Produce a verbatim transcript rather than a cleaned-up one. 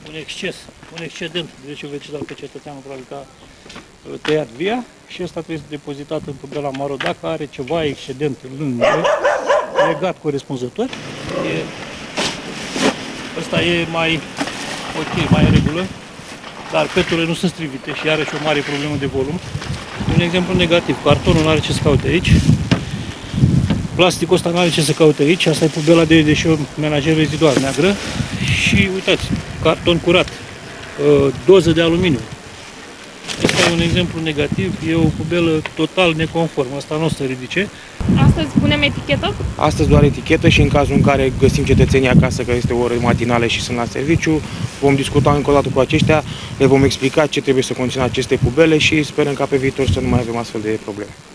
un exces, un excedent de ce vegetal pe cetățeanul probabil că a tăiat via și ăsta trebuie depozitat în pubela maro. Dacă are ceva excedent lângă, legat corespunzător, e, ăsta e mai ok, mai în regulă, dar peturile nu sunt strivite și are și o mare problemă de volum. Un exemplu negativ, cartonul nu are ce să caute aici, plasticul ăsta nu are ce să caute aici, asta e pubela de deșeuri menajer rezidual neagră și uitați, carton curat, doză de aluminiu. Asta e un exemplu negativ, e o pubelă total neconformă, asta nu o să ridice. Astăzi punem etichetă? Astăzi doar etichetă și în cazul în care găsim cetățenii acasă că este o oră matinală și sunt la serviciu, vom discuta încă o dată cu aceștia, le vom explica ce trebuie să conțină aceste pubele și sperăm ca pe viitor să nu mai avem astfel de probleme.